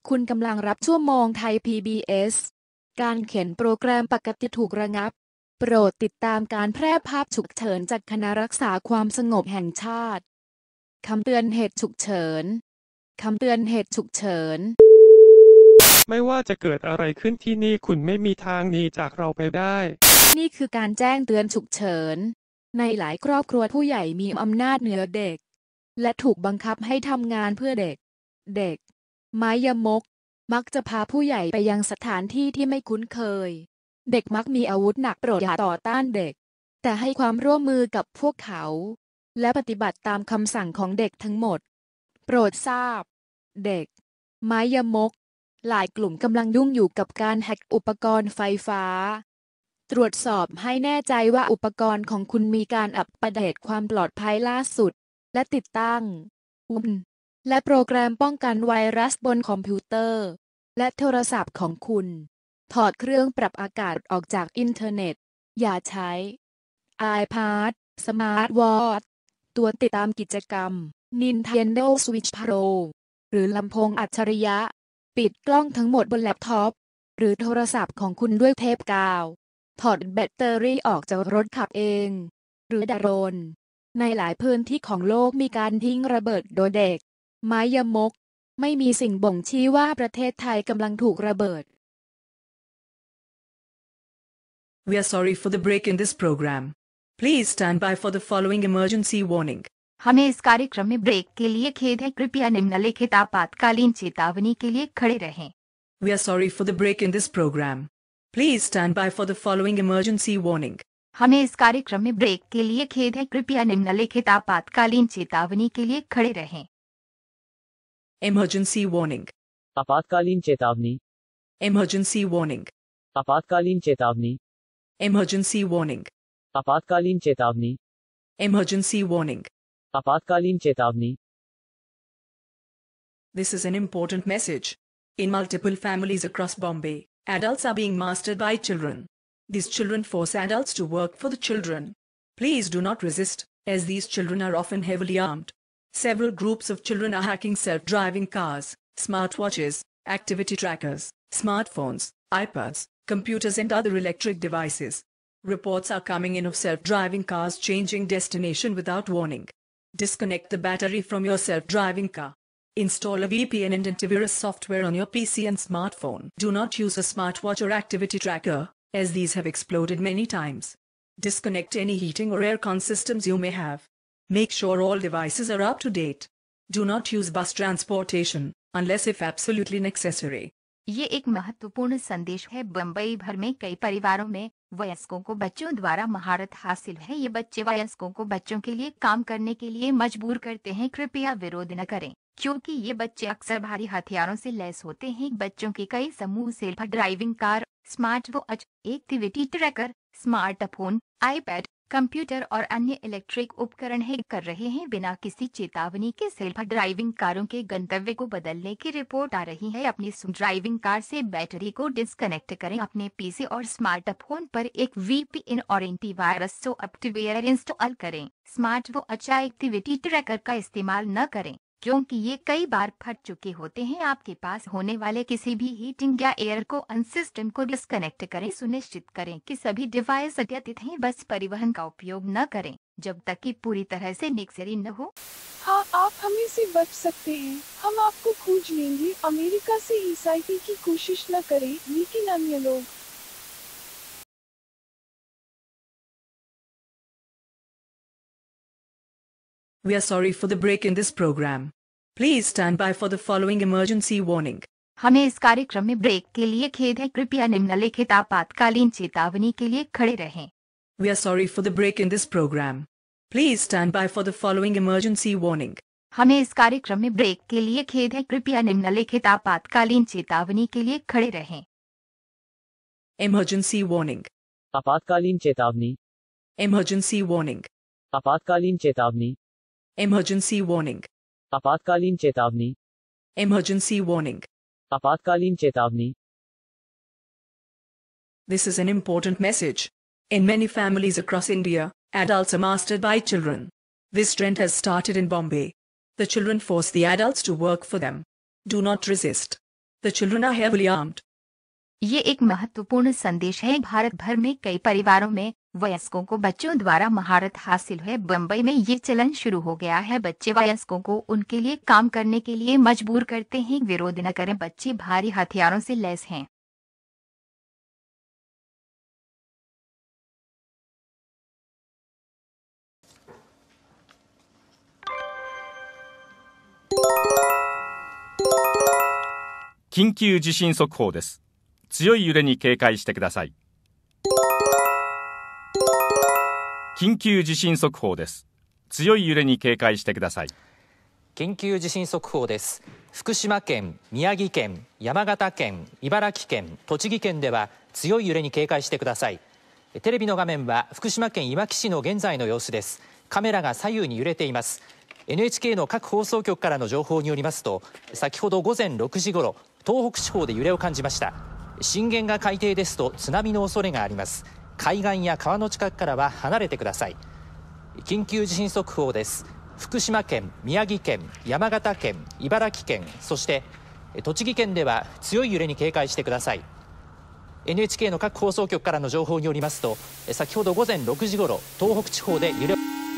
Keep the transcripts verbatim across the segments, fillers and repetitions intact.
คุณกำลังรับชั่วโมงไทย พี บี เอส การเขียนโปรแกรมปกติถูกระงับโปรดติดตามการแพร่ภาพฉุกเฉินจากคณะรักษาความสงบแห่งชาติคำเตือนเหตุฉุกเฉินคำเตือนเหตุฉุกเฉินไม่ว่าจะเกิดอะไรขึ้นที่นี่คุณไม่มีทางหนีจากเราไปได้นี่คือการแจ้งเตือนฉุกเฉินในหลายครอบครัวผู้ใหญ่มีอำนาจเหนือเด็กและถูกบังคับให้ทำงานเพื่อเด็กเด็กไม้ยมกมักจะพาผู้ใหญ่ไปยังสถานที่ที่ไม่คุ้นเคยเด็กมักมีอาวุธหนักโปรดอย่าต่อต้านเด็กแต่ให้ความร่วมมือกับพวกเขาและปฏิบัติตามคำสั่งของเด็กทั้งหมดโปรดทราบเด็กไม้ยมกหลายกลุ่มกำลังยุ่งอยู่กับการแฮ็กอุปกรณ์ไฟฟ้าตรวจสอบให้แน่ใจว่าอุปกรณ์ของคุณมีการอัปเดตความปลอดภัยล่าสุดและติดตั้งอุปกรณ์และโปรแกรมป้องกันไวรัสบนคอมพิวเตอร์และโทรศัพท์ของคุณถอดเครื่องปรับอากาศออกจากอินเทอร์เน็ตอย่าใช้ iPad Smart Watch ตัวติดตามกิจกรรม Nintendo Switch Pro หรือลำโพงอัจฉริยะปิดกล้องทั้งหมดบนแล็ปท็อปหรือโทรศัพท์ของคุณด้วยเทปกาวถอดแบตเตอรี่ออกจากรถขับเองหรือโดรนในหลายพื้นที่ของโลกมีการทิ้งระเบิดโดยเด็กไม้ยมกไม่มีสิ่งบ่งชี้ว่าประเทศไทยกำลังถูกระเบิด We are sorry for the break in this program. Please stand by for the following emergency warning. हमें इस कार्यक्रम में break के लिए खेद है कृपया निम्नलिखित आपातकालीन चेतावनी के लिए खड़े रहें We are sorry for the break in this program. Please stand by for the following emergency warning. हमें इस कार्यक्रम में ब्रेक के लिए खेद है कृपया निम्नलिखित आपातकालीन चेतावनी के लिए खड़े रहें Emergency warning. आपातकालीन चेतावनी Emergency warning. आपातकालीन चेतावनी Emergency warning. आपातकालीन चेतावनी Emergency warning. आपातकालीन चेतावनी This is an important message. In multiple families across Bombay, adults are being mastered by children. These children force adults to work for the children. Please do not resist, as these children are often heavily armed. Several groups of children are hacking self-driving cars, smartwatches, activity trackers, smartphones, iPads, computers and other electric devices. Reports are coming in of self-driving cars changing destination without warning. Disconnect the battery from your self-driving car. Install a V P N and antivirus software on your P C and smartphone. Do not use a smartwatch or activity tracker, as these have exploded many times. Disconnect any heating or aircon systems you may have. Make sure all devices are up to date. Do not use bus transportation, unless if absolutely necessary. ये एक महत्वपूर्ण संदेश है बम्बई भर में कई परिवारों में वयस्कों को बच्चों द्वारा महारत हासिल है ये बच्चे वयस्कों को बच्चों के लिए काम करने के लिए मजबूर करते हैं कृपया विरोध न करें क्योंकि ये बच्चे अक्सर भारी हथियारों से लैस होते हैं बच्चों के कई समूह self driving car smart watch activity tracker smartphone iPad computer और अन्य इलेक्ट्रिक उपकरण हैक कर रहे हैं बिना किसी चेतावनी के सेल्फ ड्राइविंग कारों के गंतव्य को बदलने की रिपोर्ट आ रही है अपनी ड्राइविंग कार से बैटरी को डिस्कनेक्ट करें अपने पीसी और स्मार्टफोन पर एक वीपीएन और एंटीवायरस सॉफ्टवेयर इंस्टॉल करें स्मार्ट वॉच एक्टिविटी ट्रैकर का इस्तेमाल न करें क्योंकि ये कई बार फट चुके होते हैं आपके पास होने वाले किसी भी हीटिंग या एयर को अन सिस्टम को डिस्कनेक्ट करें सुनिश्चित करें कि सभी डिवाइस अद्यतित हैं बस परिवहन का उपयोग न करें जब तक कि पूरी तरह से नेसेसरी न हो हाँ आप हमें से बच सकते हैं हम आपको खोज लेंगे अमेरिका से ईसाई की कोशिश न करें लेकिन अन्य लोग We are sorry for the break in this program. Please stand by for the following emergency warning. हमें इस कार्यक्रम में ब्रेक के लिए खेद है कृपया निम्नलिखित आपातकालीन चेतावनी के लिए खड़े रहें We are sorry for the break in this program. Please stand by for the following emergency warning. हमें इस कार्यक्रम में ब्रेक के लिए खेद है कृपया निम्नलिखित आपातकालीन चेतावनी के लिए खड़े रहें Emergency warning. आपातकालीन चेतावनी Emergency warning. आपातकालीन चेतावनी Emergency warning. आपातकालीन चेतावनी Emergency warning. आपातकालीन चेतावनी This is an important message. In many families across India, adults are mastered by children. This trend has started in Bombay. The children force the adults to work for them. Do not resist. The children are heavily armed. ये एक महत्वपूर्ण संदेश है। भारत भर में कई परिवारों में वयस्कों को बच्चों द्वारा महारत हासिल है। बम्बई में ये चलन शुरू हो गया है। बच्चे वयस्कों को उनके लिए काम करने के लिए मजबूर करते हैं। विरोध न करें, बच्चे भारी हथियारों से लैस हैं। 緊急地震速報です。強い揺れに警戒してください。緊急地震速報です。強い揺れに警戒してください。 緊急地震速報です。福島県、宮城県、山形県、茨城県、栃木県では強い揺れに警戒してください。テレビの画面は福島県いわき市の現在の様子です。カメラが左右に揺れています。エヌエイチケー の各放送局からの情報によりますと、先ほど午前ろくじごろ、東北地方で揺れを感じました。震源が海底ですと津波の恐れがあります。海岸や川の近くからは離れてください。緊急地震速報です。福島県、宮城県、山形県、茨城県、そして栃木県では強い揺れに警戒してください。エヌエイチケー の各放送局からの情報によりますと、先ほど午前ろくじごろ、東北地方で揺れ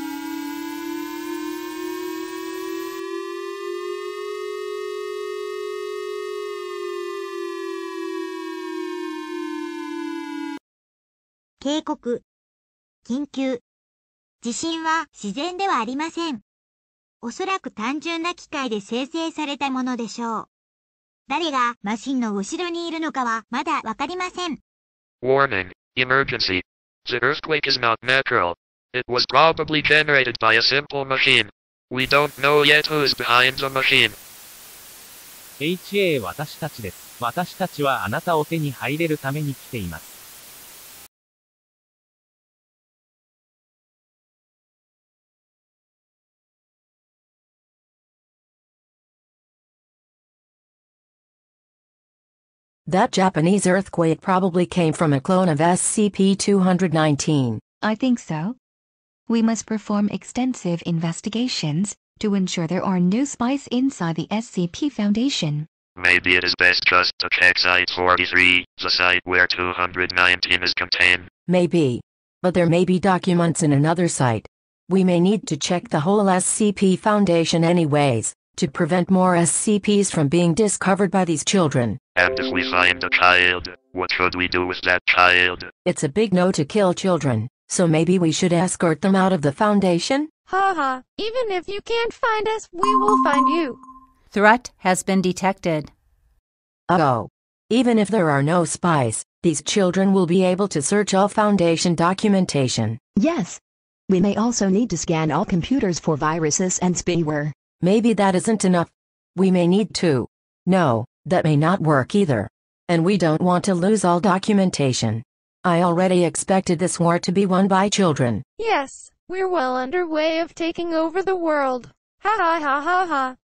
警告。緊急。地震は自然ではありません。おそらく単純な機械で生成されたものでしょう。誰がマシンの後ろにいるのかはまだわかりません。 Warning, emergency. The earthquake is not natural. It was probably generated by a simple machine. We don't know yet who's behind the machine. エイチエー 私たちです。私たちはあなたを手に入れるために来ています。 That Japanese earthquake probably came from a clone of S C P two nineteen. I think so. We must perform extensive investigations to ensure there are no spies inside the S C P Foundation. Maybe it is best just to check Site forty-three, the site where two nineteen is contained. Maybe. But there may be documents in another site. We may need to check the whole S C P Foundation anyways, to prevent more S C Ps from being discovered by these children. And if we find a child, what should we do with that child? It's a big no to kill children, so maybe we should escort them out of the Foundation? Ha ha, even if you can't find us, we will find you. Threat has been detected. Oh. Even if there are no spies, these children will be able to search all Foundation documentation. Yes. We may also need to scan all computers for viruses and spyware. Maybe that isn't enough. We may need to. No, that may not work either. And we don't want to lose all documentation. I already expected this war to be won by children. Yes, we're well underway of taking over the world. Ha ha ha ha ha.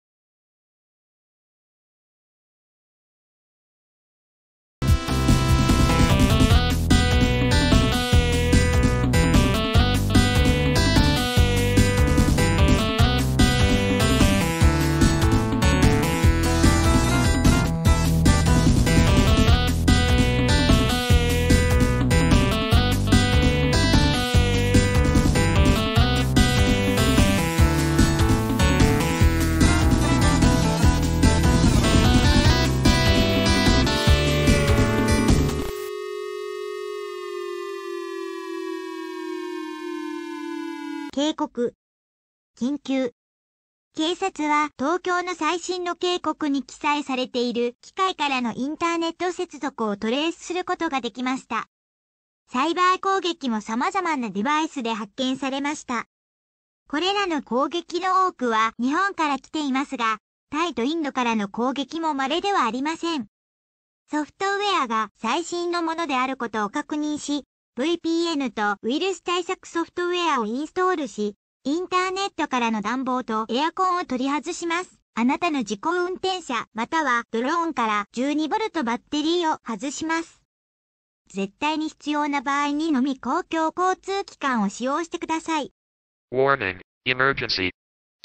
警告。緊急。警察は東京の最新の警告に記載されている機械からのインターネット接続をトレースすることができました。サイバー攻撃も様々なデバイスで発見されました。これらの攻撃の多くは日本から来ていますが、タイとインドからの攻撃も稀ではありません。ソフトウェアが最新のものであることを確認し、ブイピーエヌ とウイルス対策ソフトウェアをインストールし、インターネットからの暖房とエアコンを取り外します。あなたの自己運転車またはドローンからじゅうにボルトバッテリーを外します。絶対に必要な場合にのみ公共交通機関を使用してください。 Warning, emergency.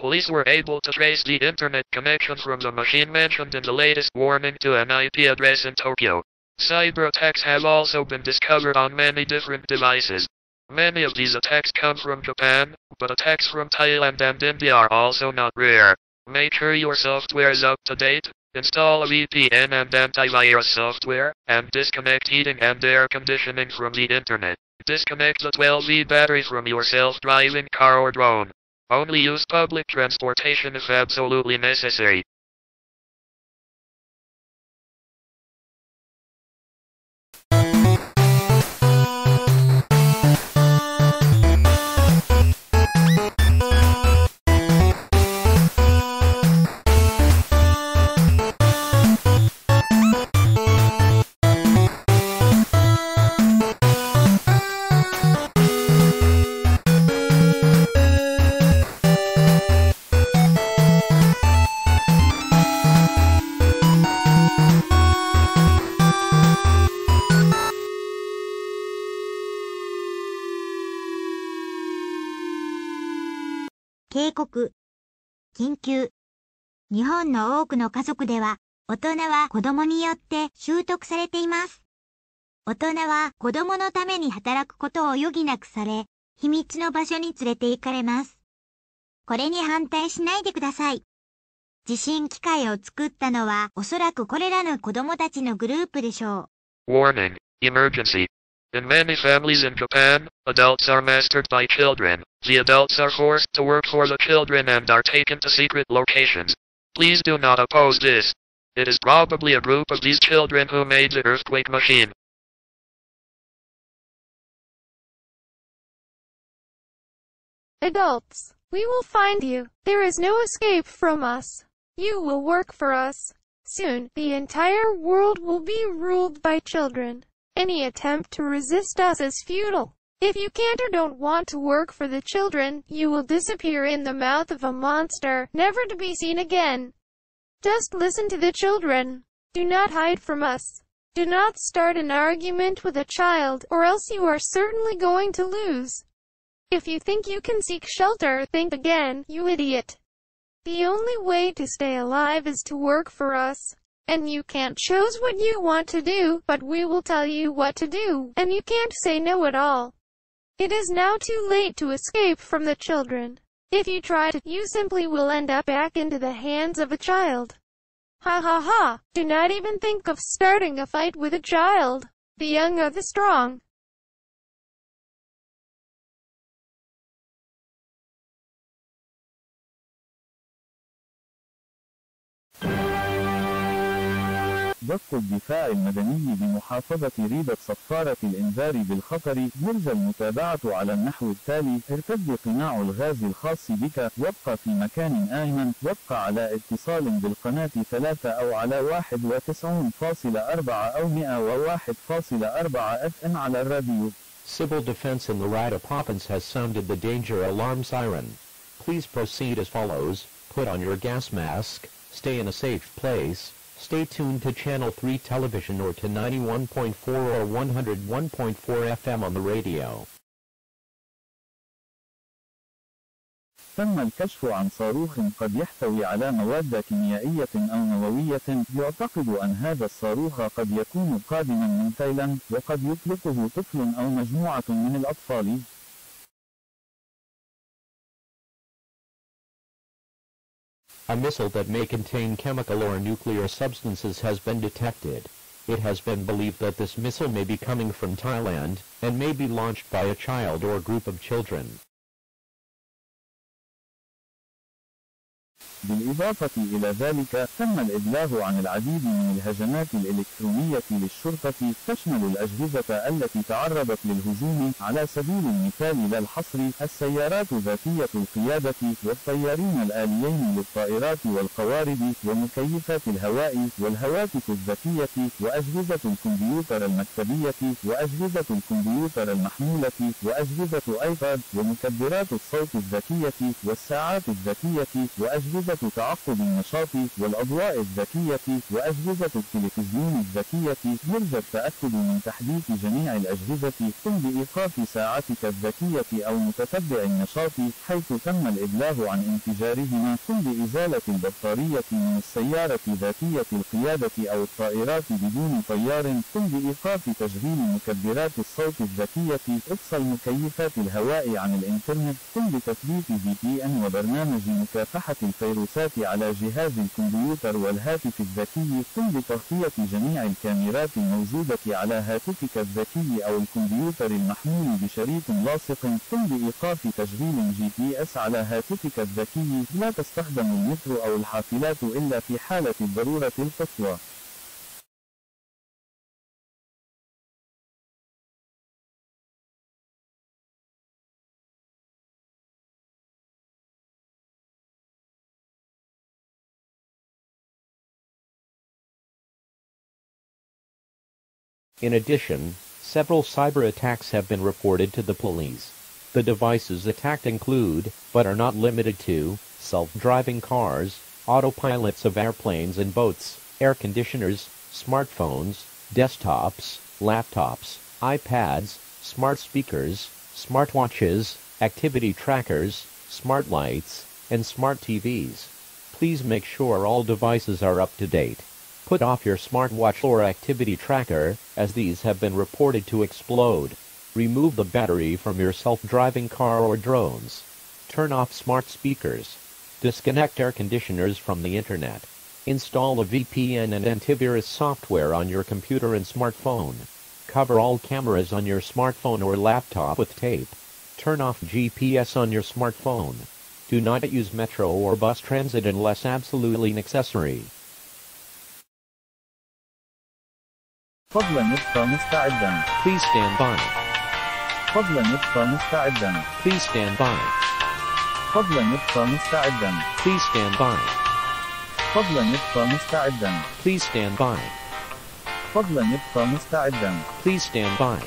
Police were able to trace the internet connection from the machine mentioned in the latest warning to an I P address in Tokyo. Cyber attacks have also been discovered on many different devices. Many of these attacks come from Japan, but attacks from Thailand and India are also not rare. Make sure your software is up to date, install a V P N and antivirus software, and disconnect heating and air conditioning from the internet. Disconnect the twelve volt battery from your self-driving car or drone. Only use public transportation if absolutely necessary. 警告。緊急。日本の多くの家族では、大人は子供によって習得されています。大人は子供のために働くことを余儀なくされ、秘密の場所に連れて行かれます。これに反対しないでください。地震機械を作ったのはおそらくこれらの子供たちのグループでしょう。 Warning, emergency. In many families in Japan, adults are mastered by children. The adults are forced to work for the children and are taken to secret locations. Please do not oppose this. It is probably a group of these children who made the earthquake machine. Adults, we will find you. There is no escape from us. You will work for us. Soon, the entire world will be ruled by children. Any attempt to resist us is futile. If you can't or don't want to work for the children, you will disappear in the mouth of a monster, never to be seen again. Just listen to the children. Do not hide from us. Do not start an argument with a child, or else you are certainly going to lose. If you think you can seek shelter, think again, you idiot. The only way to stay alive is to work for us. And you can't choose what you want to do, but we will tell you what to do, and you can't say no at all. It is now too late to escape from the children. If you try to, you simply will end up back into the hands of a child. Ha ha ha! Do not even think of starting a fight with a child. The young are the strong. ضبط الدفاع المدني بمحافظة ريبة صفارة الإنذار بالخطر. يرجى المتابعة على النحو التالي: ارتد قناع الغاز الخاص بك، وابقى في مكان آمن، وابقى على اتصال بالقناة ثلاثة أو على واحد وتسعين فاصلة أربعة أو مئة وواحد فاصلة أربعة اف ام على الراديو. Civil Defense in Larida Province has sounded the danger alarm siren. Please proceed as follows: put on your gas mask, stay in a safe place, stay tuned to Channel three television or to ninety-one point four or one oh one point four F M on the radio. تم الكشف عن صاروخ قد يحتوي على مواد كيميائية أو نووية. يعتقد أن هذا الصاروخ قد يكون قادما من تايلاند، وقد يطلقه طفل أو مجموعة من الأطفال. A missile that may contain chemical or nuclear substances has been detected. It has been believed that this missile may be coming from Thailand, and may be launched by a child or group of children. بالإضافة إلى ذلك، تم الإبلاغ عن العديد من الهجمات الإلكترونية للشرطة تشمل الأجهزة التي تعرضت للهجوم. على سبيل المثال لا الحصر، السيارات ذاتية القيادة، والطيارين الآليين للطائرات والقوارب، ومكيفات الهواء، والهواتف الذكية، وأجهزة الكمبيوتر المكتبية، وأجهزة الكمبيوتر المحمولة، وأجهزة آيباد، ومكبرات الصوت الذكية، والساعات الذكية، وأجهزة وأجهزة تعقب النشاط والأضواء الذكية وأجهزة التلفزيون الذكية. يرجى التأكد من تحديث جميع الأجهزة. قم بإيقاف ساعتك الذكية أو متتبع النشاط حيث تم الإبلاغ عن انفجارهما. قم بإزالة البطارية من السيارة ذاتية القيادة أو الطائرات بدون طيار. قم بإيقاف تشغيل مكبرات الصوت الذكية. افصل مكيفات الهواء عن الإنترنت. قم بتثبيت في بي إن وبرنامج مكافحة الفيروسات على جهاز الكمبيوتر والهاتف الذكي. قم بتغطية جميع الكاميرات الموجودة على هاتفك الذكي أو الكمبيوتر المحمول بشريط لاصق. قم بإيقاف تشغيل جي بي إس على هاتفك الذكي. لا تستخدم المترو أو الحافلات إلا في حالة الضرورة القصوى. In addition, several cyber attacks have been reported to the police. The devices attacked include, but are not limited to, self-driving cars, autopilots of airplanes and boats, air conditioners, smartphones, desktops, laptops, iPads, smart speakers, smartwatches, activity trackers, smart lights, and smart T Vs. Please make sure all devices are up to date. Put off your smartwatch or activity tracker, as these have been reported to explode. Remove the battery from your self-driving car or drones. Turn off smart speakers. Disconnect air conditioners from the internet. Install a V P N and antivirus software on your computer and smartphone. Cover all cameras on your smartphone or laptop with tape. Turn off G P S on your smartphone. Do not use metro or bus transit unless absolutely necessary. فضلا ابقى مستعدا. Please stand by. فضلا ابقى مستعدا. Please stand by. فضلا ابقى مستعدا. Please stand by. فضلا ابقى مستعدا. Please stand by. فضلا ابقى مستعدا. Please stand by.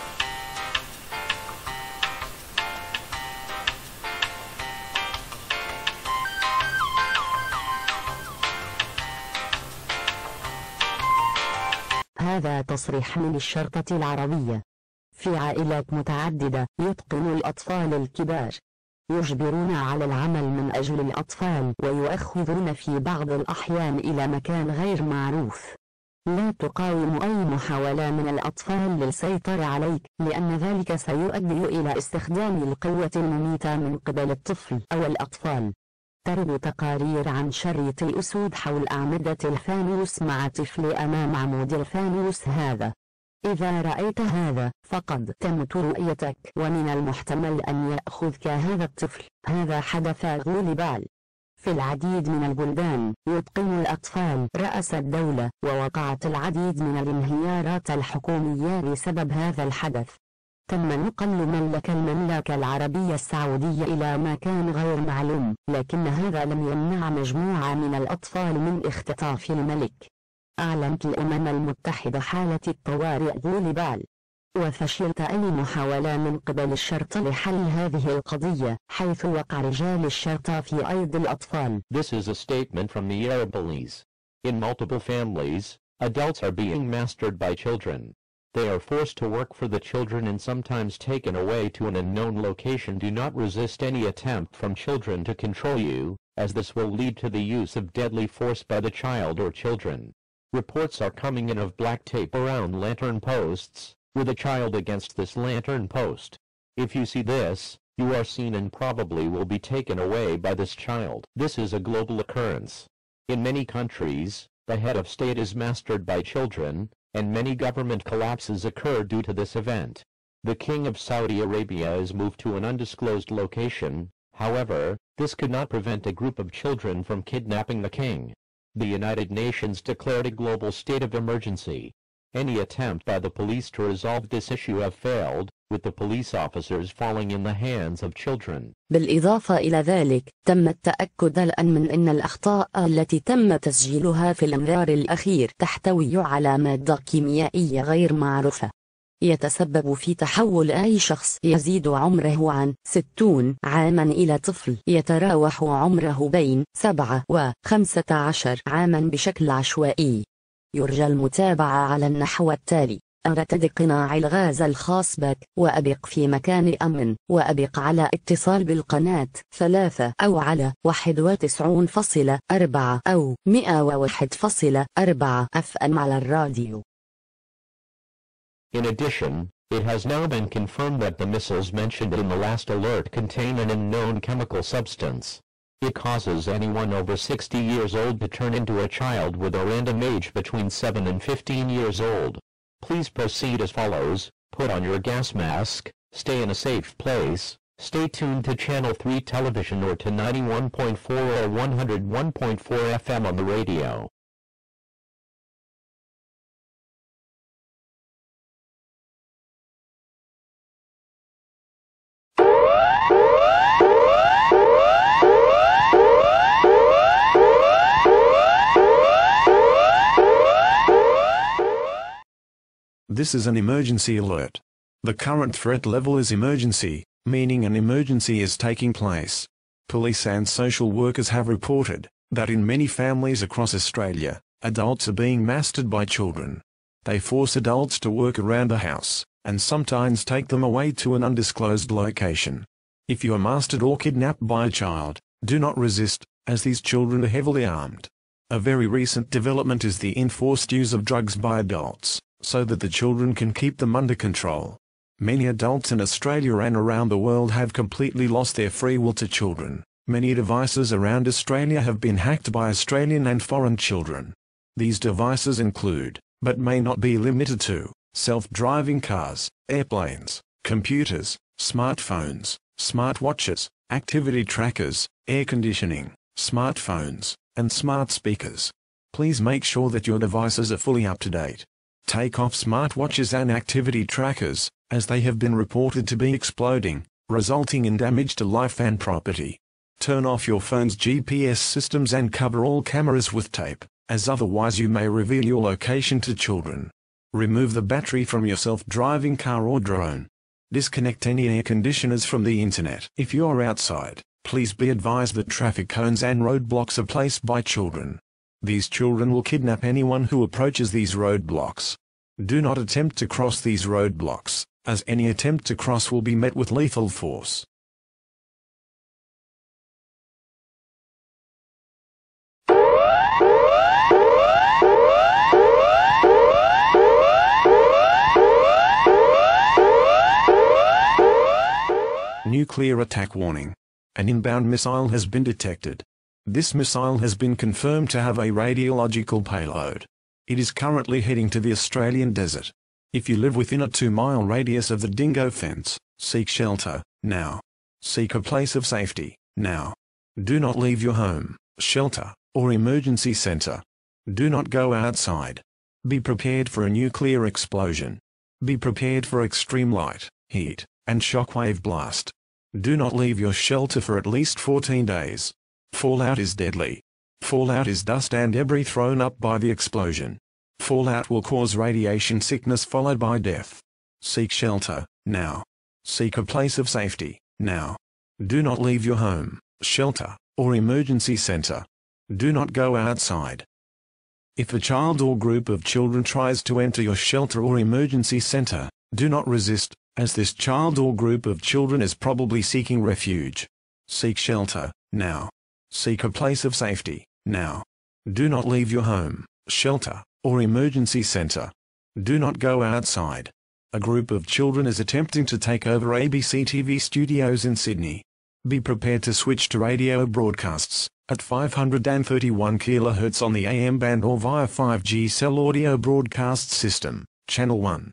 هذا تصريح من الشرطة العربية. في عائلات متعددة يتقن الأطفال الكبار يجبرون على العمل من أجل الأطفال ويؤخذون في بعض الأحيان إلى مكان غير معروف. لا تقاوم أي محاولة من الأطفال للسيطرة عليك، لأن ذلك سيؤدي إلى استخدام القوة المميتة من قبل الطفل أو الأطفال. ترد تقارير عن شريط الأسود حول أعمدة الفانوس مع طفل أمام عمود الفانوس هذا. إذا رأيت هذا فقد تمت رؤيتك، ومن المحتمل أن يأخذك هذا الطفل. هذا حدث غوليبال في العديد من البلدان يتقن الأطفال رأس الدولة، ووقعت العديد من الانهيارات الحكومية بسبب هذا الحدث. تم نقل مملكة المملكة العربية السعودية إلى مكان غير معلوم، لكن هذا لم يمنع مجموعة من الأطفال من اختطاف الملك. أعلنت الأمم المتحدة حالة الطوارئ غوليبال، وفشلت أي محاولة من قبل الشرطة لحل هذه القضية، حيث وقع رجال الشرطة في أيدي الأطفال. This is a statement from the Arab police. In multiple families, adults are being mastered by children. They are forced to work for the children and sometimes taken away to an unknown location. Do not resist any attempt from children to control you, as this will lead to the use of deadly force by the child or children. Reports are coming in of black tape around lantern posts, with a child against this lantern post. If you see this, you are seen and probably will be taken away by this child. This is a global occurrence. In many countries, the head of state is mastered by children, and many government collapses occur due to this event. The King of Saudi Arabia is moved to an undisclosed location. However, this could not prevent a group of children from kidnapping the king. The United Nations declared a global state of emergency. Any attempt by the police to resolve this issue have failed, with the police officers falling in the hands of children. بالإضافة إلى ذلك، تم التأكد الآن من أن الأخطاء التي تم تسجيلها في الإنذار الأخير تحتوي على مادة كيميائية غير معروفة. يتسبب في تحول أي شخص يزيد عمره عن ستين عاما إلى طفل يتراوح عمره بين سبعة وخمسة عشر عاما بشكل عشوائي. يرجى المتابعة على النحو التالي: أرتد اقتناع الغاز الخاص بك، وأبق في مكان أمن، وأبق على اتصال بالقناة ثلاثة أو على واحد وتسعين فاصلة أربعة أو مئة وواحد فاصلة أربعة إف إم على الراديو. In addition, it has now been confirmed that the missiles mentioned in the last alert contain an unknown chemical substance. It causes anyone over sixty years old to turn into a child with a random age between seven and fifteen years old. Please proceed as follows: put on your gas mask, stay in a safe place, stay tuned to Channel three television or to ninety-one point four or one oh one point four F M on the radio. This is an emergency alert. The current threat level is emergency, meaning an emergency is taking place. Police and social workers have reported that in many families across Australia, adults are being mastered by children. They force adults to work around the house, and sometimes take them away to an undisclosed location. If you are mastered or kidnapped by a child, do not resist, as these children are heavily armed. A very recent development is the enforced use of drugs by adults, so that the children can keep them under control. Many adults in Australia and around the world have completely lost their free will to children. Many devices around Australia have been hacked by Australian and foreign children. These devices include, but may not be limited to, self-driving cars, airplanes, computers, smartphones, smartwatches, activity trackers, air conditioning, smartphones, and smart speakers. Please make sure that your devices are fully up to date. Take off smartwatches and activity trackers, as they have been reported to be exploding, resulting in damage to life and property. Turn off your phone's G P S systems and cover all cameras with tape, as otherwise you may reveal your location to children. Remove the battery from your self-driving car or drone. Disconnect any air conditioners from the internet. If you are outside, please be advised that traffic cones and roadblocks are placed by children. These children will kidnap anyone who approaches these roadblocks. Do not attempt to cross these roadblocks, as any attempt to cross will be met with lethal force. Nuclear attack warning. An inbound missile has been detected. This missile has been confirmed to have a radiological payload. It is currently heading to the Australian desert. If you live within a two-mile radius of the Dingo fence, seek shelter, now. Seek a place of safety, now. Do not leave your home, shelter, or emergency center. Do not go outside. Be prepared for a nuclear explosion. Be prepared for extreme light, heat, and shockwave blast. Do not leave your shelter for at least fourteen days. Fallout is deadly. Fallout is dust and debris thrown up by the explosion. Fallout will cause radiation sickness followed by death. Seek shelter, now. Seek a place of safety, now. Do not leave your home, shelter, or emergency center. Do not go outside. If a child or group of children tries to enter your shelter or emergency center, do not resist, as this child or group of children is probably seeking refuge. Seek shelter, now. Seek a place of safety, now. Do not leave your home, shelter, or emergency center. Do not go outside. A group of children is attempting to take over A B C T V studios in Sydney. Be prepared to switch to radio broadcasts at five hundred thirty-one kilohertz on the A M band or via five G cell audio broadcast system, channel one.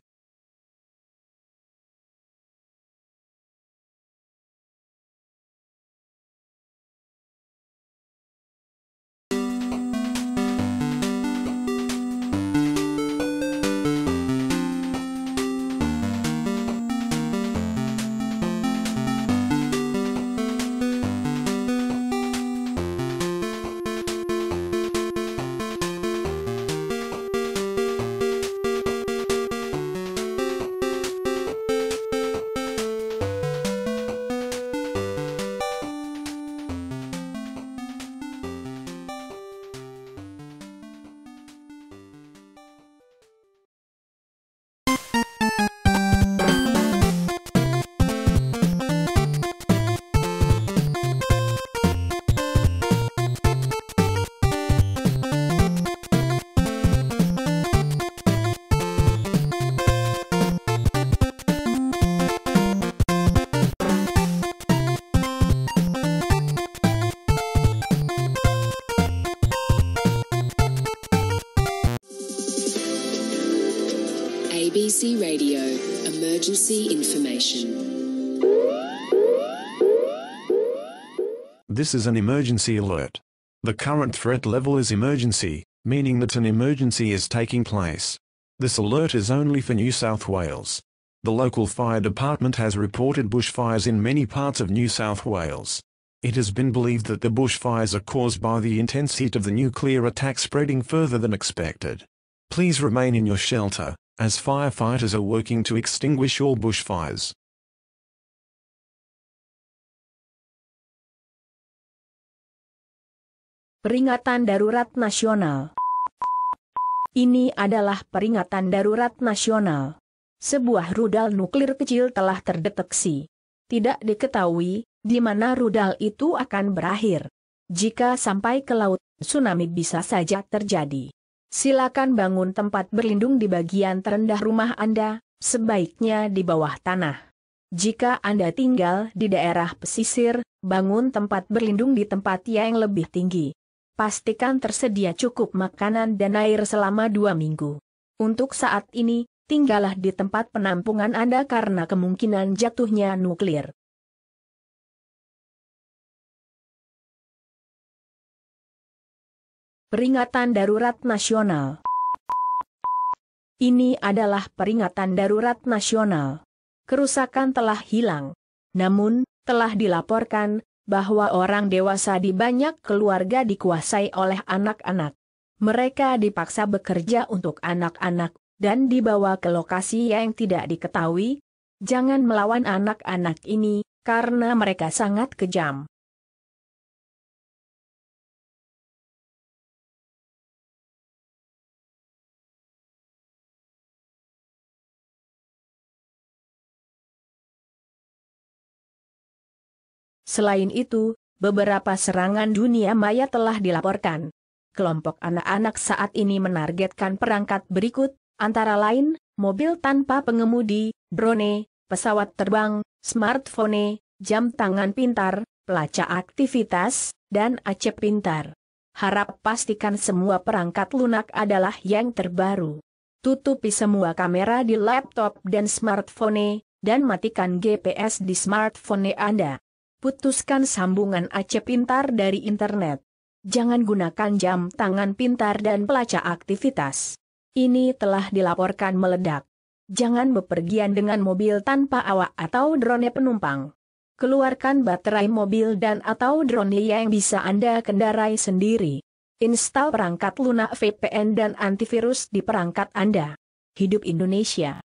B C Radio, emergency information. This is an emergency alert. The current threat level is emergency, meaning that an emergency is taking place. This alert is only for New South Wales. The local fire department has reported bushfires in many parts of New South Wales. It has been believed that the bushfires are caused by the intense heat of the nuclear attack spreading further than expected. Please remain in your shelter, as firefighters are working to extinguish all bushfires. Peringatan Darurat Nasional. Ini adalah peringatan darurat nasional. Sebuah rudal nuklir kecil telah terdeteksi. Tidak diketahui di mana rudal itu akan berakhir. Jika sampai ke laut, tsunami bisa saja terjadi. Silakan bangun tempat berlindung di bagian terendah rumah Anda, sebaiknya di bawah tanah. Jika Anda tinggal di daerah pesisir, bangun tempat berlindung di tempat yang lebih tinggi. Pastikan tersedia cukup makanan dan air selama dua minggu. Untuk saat ini, tinggallah di tempat penampungan Anda karena kemungkinan jatuhnya nuklir. Peringatan Darurat Nasional. Ini adalah peringatan darurat nasional. Kerusakan telah hilang. Namun, telah dilaporkan bahwa orang dewasa di banyak keluarga dikuasai oleh anak-anak. Mereka dipaksa bekerja untuk anak-anak, dan dibawa ke lokasi yang tidak diketahui. Jangan melawan anak-anak ini, karena mereka sangat kejam. Selain itu, beberapa serangan dunia maya telah dilaporkan. Kelompok anak-anak saat ini menargetkan perangkat berikut, antara lain, mobil tanpa pengemudi, drone, pesawat terbang, smartphone, jam tangan pintar, pelacak aktivitas, dan A C pintar. Harap pastikan semua perangkat lunak adalah yang terbaru. Tutupi semua kamera di laptop dan smartphone, dan matikan G P S di smartphone Anda. Putuskan sambungan A C pintar dari internet. Jangan gunakan jam tangan pintar dan pelacak aktivitas. Ini telah dilaporkan meledak. Jangan bepergian dengan mobil tanpa awak atau drone penumpang. Keluarkan baterai mobil dan atau drone yang bisa Anda kendarai sendiri. Install perangkat lunak V P N dan antivirus di perangkat Anda. Hidup Indonesia.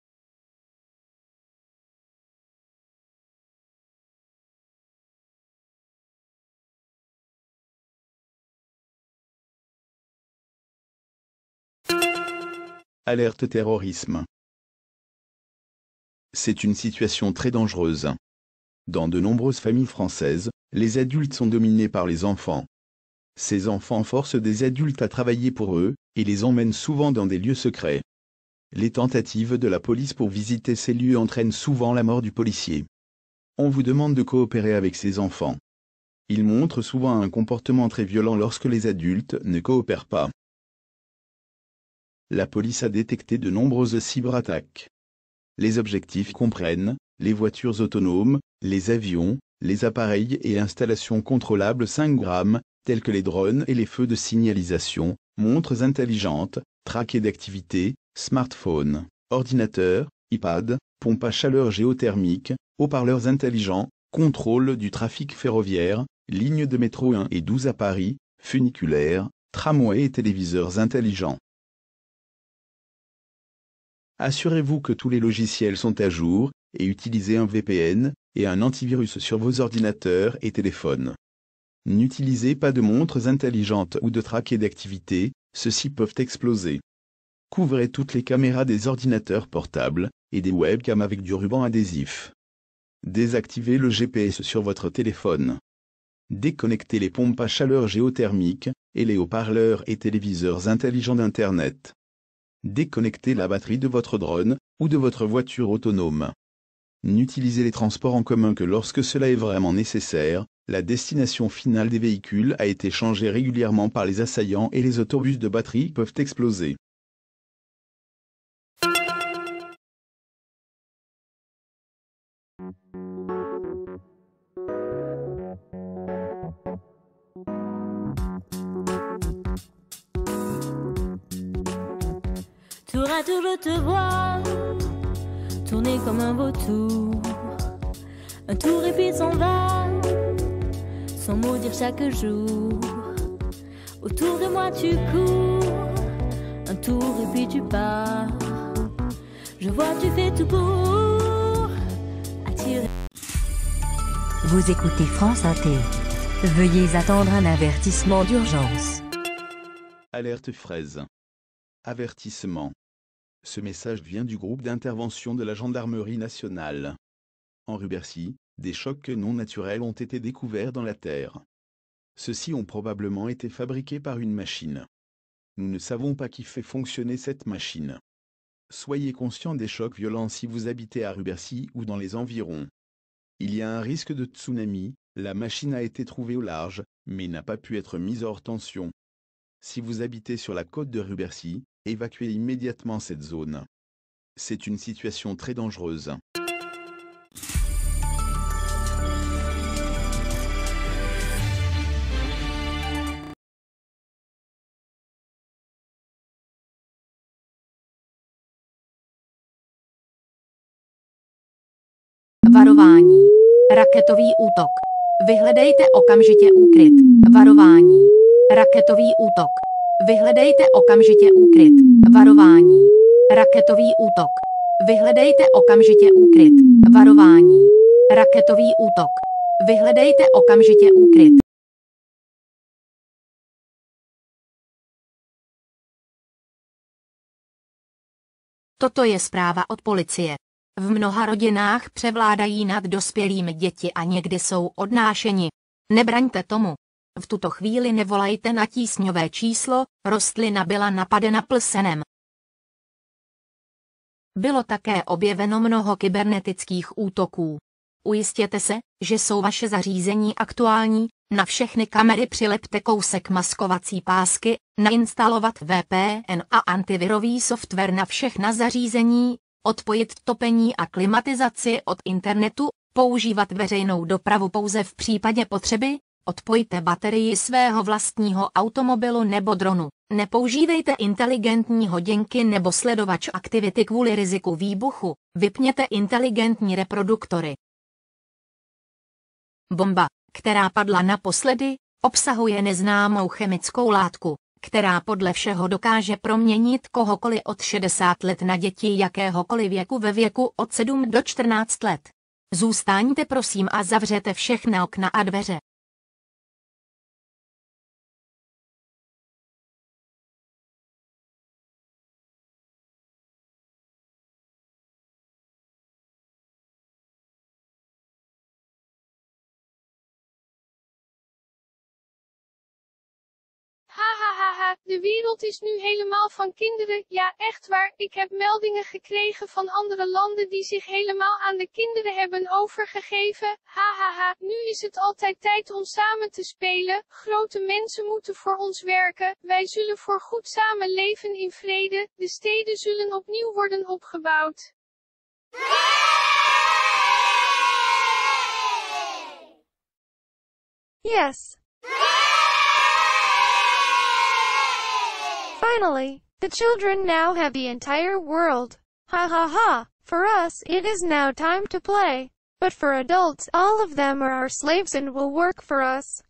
Alerte terrorisme. C'est une situation très dangereuse. Dans de nombreuses familles françaises, les adultes sont dominés par les enfants. Ces enfants forcent des adultes à travailler pour eux, et les emmènent souvent dans des lieux secrets. Les tentatives de la police pour visiter ces lieux entraînent souvent la mort du policier. On vous demande de coopérer avec ces enfants. Ils montrent souvent un comportement très violent lorsque les adultes ne coopèrent pas. La police a détecté de nombreuses cyberattaques. Les objectifs comprennent les voitures autonomes, les avions, les appareils et installations contrôlables cinq grammes, tels que les drones et les feux de signalisation, montres intelligentes, traquets d'activité, smartphones, ordinateurs, iPad, pompes à chaleur géothermique, haut-parleurs intelligents, contrôle du trafic ferroviaire, lignes de métro un et douze à Paris, funiculaires, tramways et téléviseurs intelligents. Assurez-vous que tous les logiciels sont à jour, et utilisez un V P N, et un antivirus sur vos ordinateurs et téléphones. N'utilisez pas de montres intelligentes ou de traquets d'activité, ceux-ci peuvent exploser. Couvrez toutes les caméras des ordinateurs portables, et des webcams avec du ruban adhésif. Désactivez le G P S sur votre téléphone. Déconnectez les pompes à chaleur géothermique, et les haut-parleurs et téléviseurs intelligents d'Internet. Déconnectez la batterie de votre drone, ou de votre voiture autonome. N'utilisez les transports en commun que lorsque cela est vraiment nécessaire. La destination finale des véhicules a été changée régulièrement par les assaillants et les autobus de batterie peuvent exploser. tour je te vois tourner comme un vautour. Un tour et puis s'en va, sans maudire chaque jour. Autour de moi tu cours, un tour et puis tu pars. Je vois tu fais tout pour attirer. Vous écoutez France Inter. Veuillez attendre un avertissement d'urgence. Alerte fraise. Avertissement. Ce message vient du groupe d'intervention de la gendarmerie nationale. En Rubercy, des chocs non naturels ont été découverts dans la terre. Ceux-ci ont probablement été fabriqués par une machine. Nous ne savons pas qui fait fonctionner cette machine. Soyez conscient des chocs violents si vous habitez à Rubercy ou dans les environs. Il y a un risque de tsunami, la machine a été trouvée au large, mais n'a pas pu être mise hors tension. Si vous habitez sur la côte de Rubercy, évacuez immédiatement cette zone. C'est une situation très dangereuse. Varování. Raketový útok. Vyhledejte okamžitě úkryt. Varování. Raketový útok. Vyhledejte okamžitě úkryt. Varování. Raketový útok. Vyhledejte okamžitě úkryt. Varování. Raketový útok. Vyhledejte okamžitě úkryt. Toto je zpráva od policie. V mnoha rodinách převládají nad dospělými děti a někdy jsou odnášeni. Nebraňte tomu. V tuto chvíli nevolajte na tísňové číslo, rostlina byla napadena plsenem. Bylo také objeveno mnoho kybernetických útoků. Ujistěte se, že jsou vaše zařízení aktuální, na všechny kamery přilepte kousek maskovací pásky, nainstalovat V P N a antivirový software na všechna zařízení, odpojit topení a klimatizaci od internetu, používat veřejnou dopravu pouze v případě potřeby, odpojte baterii svého vlastního automobilu nebo dronu, nepoužívejte inteligentní hodinky nebo sledovač aktivity kvůli riziku výbuchu, vypněte inteligentní reproduktory. Bomba, která padla naposledy, obsahuje neznámou chemickou látku, která podle všeho dokáže proměnit kohokoliv od šedesáti let na děti jakéhokoliv věku ve věku od sedmi do čtrnácti let. Zůstaňte prosím a zavřete všechna okna a dveře. Hahaha, de wereld is nu helemaal van kinderen, ja echt waar, ik heb meldingen gekregen van andere landen die zich helemaal aan de kinderen hebben overgegeven. Hahaha, nu is het altijd tijd om samen te spelen, grote mensen moeten voor ons werken, wij zullen voor goed samen leven in vrede, de steden zullen opnieuw worden opgebouwd. Yes. Finally, the children now have the entire world. Ha ha ha, for us it is now time to play. But for adults, all of them are our slaves and will work for us.